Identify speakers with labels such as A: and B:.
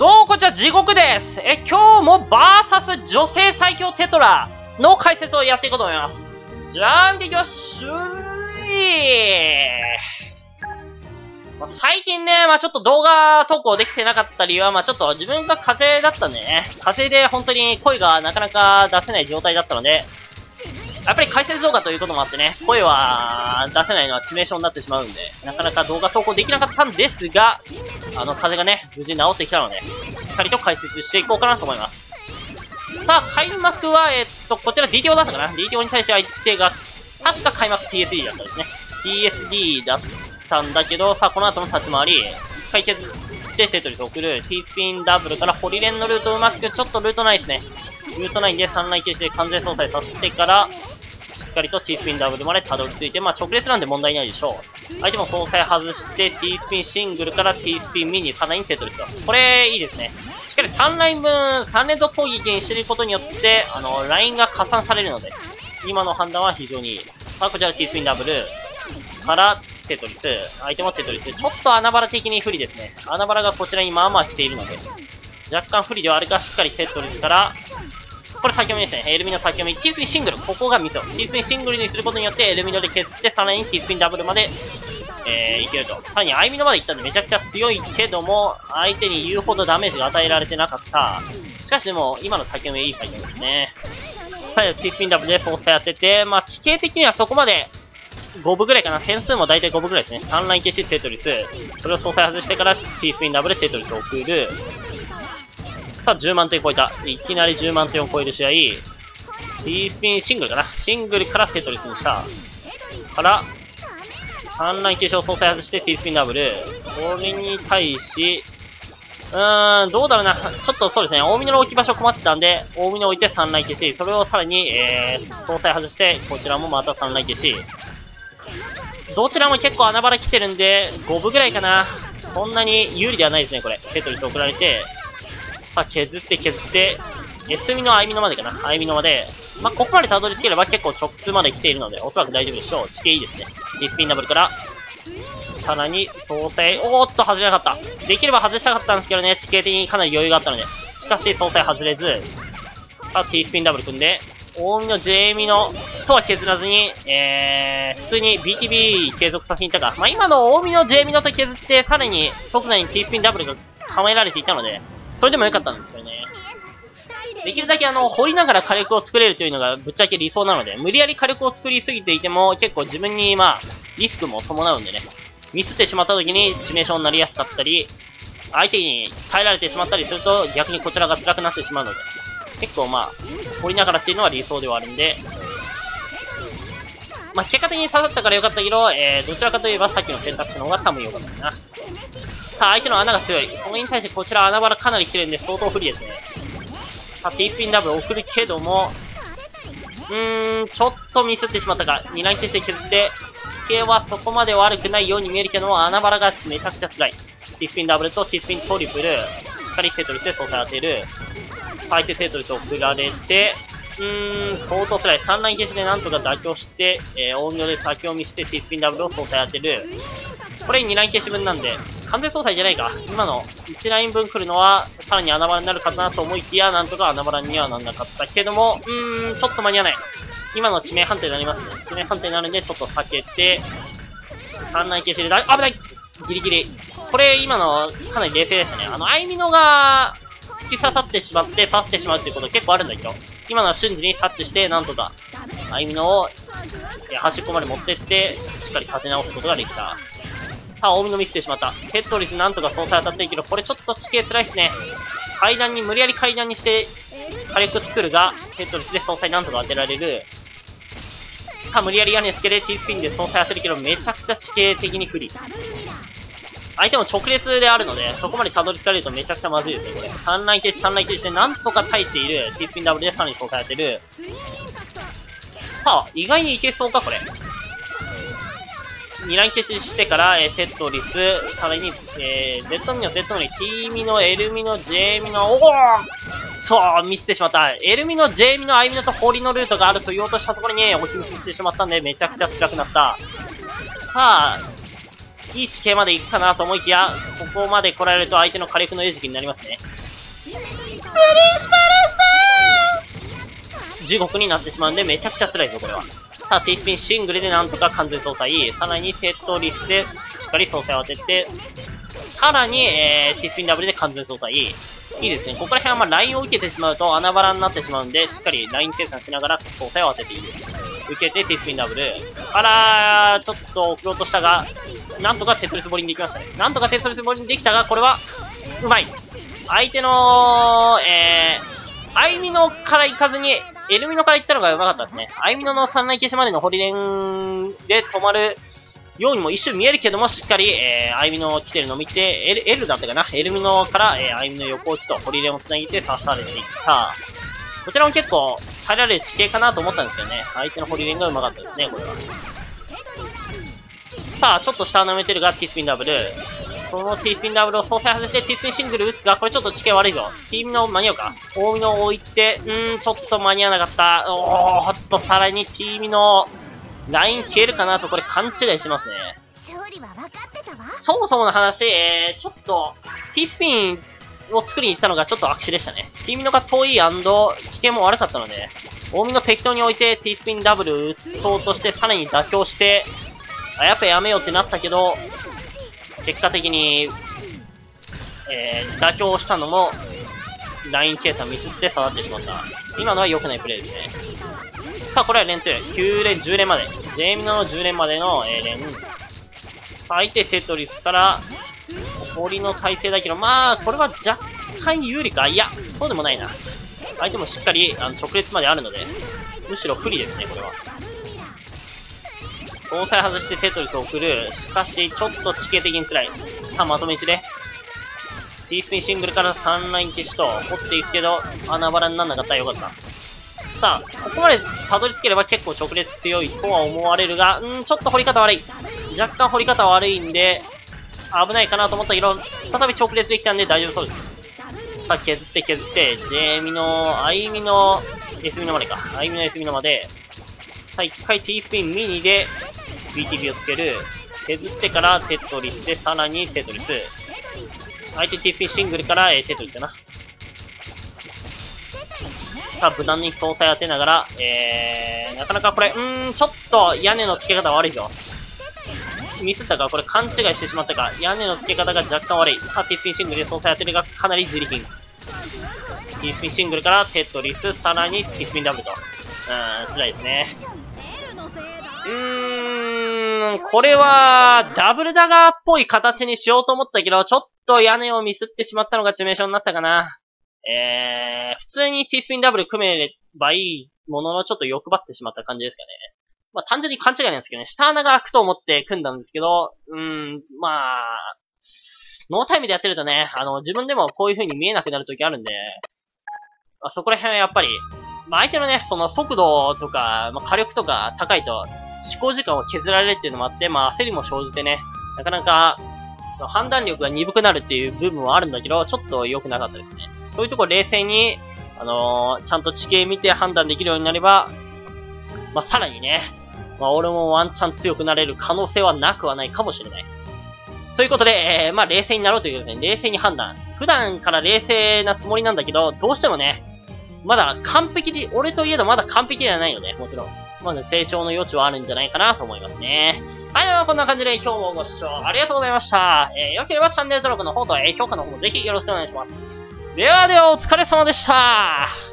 A: どうこちら地獄です。今日もバーサス女性最強テトラの解説をやっていこうと思います。じゃあ、見ていきましょう。最近ね、ちょっと動画投稿できてなかった理由は、ちょっと自分が風邪だったんでね、風邪で本当に声がなかなか出せない状態だったので、やっぱり解説動画ということもあってね、声は出せないのは致命傷になってしまうんで、なかなか動画投稿できなかったんですが、風邪がね、無事治ってきたので、しっかりと解説していこうかなと思います。さあ、開幕は、こちら DTO だったかな？ DTO に対して相手が、確か開幕 TSD だったですね。TSD だったんだけど、さあ、この後の立ち回り、一回削ってテトリスを送る、T スピンダブルからホリレンのルートうまく、ちょっとルートないですね。ルートないんで3ライン停止で完全操作させてから、しっかりと T スピンダブルまでたどり着いて、直列なんで問題ないでしょう。相手も総裁外して、T スピンシングルから T スピンミニ、さらにテトリスと。これ、いいですね。しっかり3ライン分、3連続攻撃にしていることによって、ラインが加算されるので、今の判断は非常にいい。さあ、こちら T スピンダブルからテトリス、相手もテトリス。ちょっと穴場的に不利ですね。穴場がこちらにまあまあ来ているので、若干不利ではあるが、しっかりテトリスから、これ先読みですね。エルミの先読み。T スピンシングル。ここがミソ。T スピンシングルにすることによって、エルミノで削って、さらに T スピンダブルまで、いけると。さらに、アイミノまで行ったんでめちゃくちゃ強いけども、相手に言うほどダメージが与えられてなかった。しかしでも、今の先読みいい先読みですね。最後、T スピンダブルで操作やってて、地形的にはそこまで、5分ぐらいかな。点数も大体5分ぐらいですね。3ライン消しテトリス。それを操作外してから、T スピンダブルテトリスを送る。さあ、10万点超えた。いきなり10万点を超える試合。T スピンシングルかな。シングルからテトリスにした。から、3ライン消しを操作外して T スピンダブル。これに対し、どうだろうな。ちょっとそうですね。大峰の置き場所困ってたんで、大峰置いて3ライン消し。それをさらに、操作外して、こちらもまた3ライン消し。どちらも結構穴場来てるんで、5分ぐらいかな。そんなに有利ではないですね、これ。テトリス送られて。さあ、削って、S ミのアイミノまでかな。アイミノまで。ここまでたどり着ければ結構直通まで来ているので、おそらく大丈夫でしょう。地形いいですね。T スピンダブルから、さらに、総裁、おーっと、外れなかった。できれば外したかったんですけどね、地形的にかなり余裕があったので。しかし、総裁外れず、さあ、T スピンダブル組んで、大見の J ミノとは削らずに、普通に BTB 継続させていたが、今の大見の J ミノと削って、さらに、即座に T スピンダブルが構えられていたので、それでも良かったんですけどね。できるだけ掘りながら火力を作れるというのがぶっちゃけ理想なので、無理やり火力を作りすぎていても結構自分にリスクも伴うんでね。ミスってしまった時に致命傷になりやすかったり、相手に耐えられてしまったりすると逆にこちらが辛くなってしまうので、結構掘りながらっていうのは理想ではあるんで、結果的に刺さったから良かったけど、どちらかといえばさっきの選択肢の方が多分良かったかな。さあ、相手の穴が強い。それに対してこちら穴場かなり来てるんで相当不利ですね。さあ、T スピンダブル送るけども、ちょっとミスってしまったか。2ライン消して削って、地形はそこまで悪くないように見えるけども、穴場がめちゃくちゃ辛い。T スピンダブルと T スピントリプル、しっかりテトリスで操作当てる。相手テトリス送られて、相当辛い。3ライン消しでなんとか妥協して、大妙で先読みして T スピンダブルを操作当てる。これ2ライン消し分なんで、完全操作じゃないか。今の1ライン分来るのは、さらに穴場になるかなと思いきや、なんとか穴場にはなんなかったけども、ちょっと間に合わない。今の致命判定になりますね。致命判定になるんで、ちょっと避けて、3ライン消しで危ないギリギリ。これ、今の、かなり冷静でしたね。アイミノが、突き刺さってしまって、刺ってしまうっていうこと結構あるんだけど、今のは瞬時に察知して、なんとか、アイミノを、端っこまで持ってって、しっかり立て直すことができた。さあ、大見のミスってしまった。テトリスなんとか操作当たっていいけど、これちょっと地形辛いですね。無理やり階段にして、火力作るが、テトリスで操作なんとか当てられる。さあ、無理やり屋根つけて T スピンで操作当てるけど、めちゃくちゃ地形的に不利。相手も直列であるので、そこまでたどり着かれるとめちゃくちゃまずいですね、これ。3ライン停止して、なんとか耐えている。T スピンダブルでさらに操作当てる。さあ、意外にいけそうか、これ。2ライン消ししてから、テトリス、さらに、Z ミノ、Z ミノ、T ミノ、L ミノ、J ミノ、ミスってしまった。L ミノ、J ミノ、I ミノと氷のルートがあると言おうとしたところに、置きミスしてしまったんで、めちゃくちゃ辛くなった。さあ、 いい地形まで行くかなと思いきや、ここまで来られると相手の火力の餌食になりますね。地獄になってしまうんでめちゃくちゃ辛いぞ、これは。さあ、T スピンシングルでなんとか完全相殺。さらにテトリスでしっかり相殺を当てて、さらに、T スピンダブルで完全相殺。いいですね。ここら辺はラインを受けてしまうと穴場らになってしまうんで、しっかりライン計算しながら相殺を当てている。受けて T スピンダブル。ちょっと送ろうとしたが、なんとかテトリスボリにできましたね。なんとかテトリスボリにできたが、これは、うまい。相手の、アイミノから行かずに、エルミノから行ったのがうまかったですね。アイミノの三内消しまでのホリレンで止まるようにも一瞬見えるけども、しっかり、アイミノ来てるのを見て、L だったかな、エルミノから、アイミノ横落ちとホリレンを繋げて刺されていった。こちらも結構、入られる地形かなと思ったんですけどね。相手のホリレンがうまかったですね、これは。さあ、ちょっと下を舐めてるが、T スピンダブル。その T スピンダブルを総裁外して T スピンシングル打つが、これちょっと地形悪いぞ。T ミノ間に合うか？大ミノを置いて、ちょっと間に合わなかった。さらに T ミノ、ライン消えるかなと、これ勘違いしますね。そもそもの話、ちょっと、T スピンを作りに行ったのがちょっと悪手でしたね。T ミノが遠い&地形も悪かったので、大ミノ適当に置いて T スピンダブル打つそうとして、さらに妥協して、やっぱやめようってなったけど、結果的に、妥協したのも、ライン計算ミスって下がってしまった。今のは良くないプレイですね。さあ、これは連2。9連、10連まで。ジェイミノの10連までの、連。さあ、相手テトリスから、氷の体勢だけど、まあ、これは若干有利か。いや、そうでもないな。相手もしっかり、直列まであるので、むしろ不利ですね、これは。総裁外してテトリスを送る。しかし、ちょっと地形的に辛い。さあ、まとめ1で。T スピンシングルから3ライン消しと、掘っていくけど、穴場らにならなかったらよかった。さあ、ここまでたどり着ければ結構直列強いとは思われるが、ちょっと掘り方悪い。若干掘り方悪いんで、危ないかなと思ったけど、再び直列できたんで大丈夫そうです。さあ、削って、J ミノ、I ミノ、S ミノまでか。I ミノ、S ミノまで。さあ、一回 T スピンミニで、BTB をつける。削ってからテトリスで、さらにテトリス。相手 T スピンシングルから、テトリスかな。さあ、無難に総裁当てながら、なかなかこれ、ちょっと屋根の付け方悪いぞ。ミスったかこれ勘違いしてしまったか。屋根の付け方が若干悪い。さあ、T スピンシングルで総裁当てるがかなり自力。T スピンシングルからテトリス、さらに T スピンダブルと。辛いですね。これは、ダブルダガーっぽい形にしようと思ったけど、ちょっと屋根をミスってしまったのが致命傷になったかな。普通に T スピンダブル組めればいいものの、ちょっと欲張ってしまった感じですかね。まあ、単純に勘違いなんですけどね。下穴が開くと思って組んだんですけど、まあ、ノータイムでやってるとね、自分でもこういう風に見えなくなる時あるんで、そこら辺はやっぱり、まあ、相手のね、その速度とか、まあ、火力とか高いと、思考時間を削られるっていうのもあって、まあ、焦りも生じてね、なかなか、判断力が鈍くなるっていう部分はあるんだけど、ちょっと良くなかったですね。そういうところ冷静に、ちゃんと地形見て判断できるようになれば、まあ、さらにね、まあ、俺もワンチャン強くなれる可能性はなくはないかもしれない。ということで、まあ、冷静になろうということで、冷静に判断。普段から冷静なつもりなんだけど、どうしてもね、まだ完璧で、俺といえどまだ完璧ではないので、もちろん。まだ成長の余地はあるんじゃないかなと思いますね。はい、ではこんな感じで今日もご視聴ありがとうございました。良ければチャンネル登録の方と、評価の方もぜひよろしくお願いします。ではではお疲れ様でした。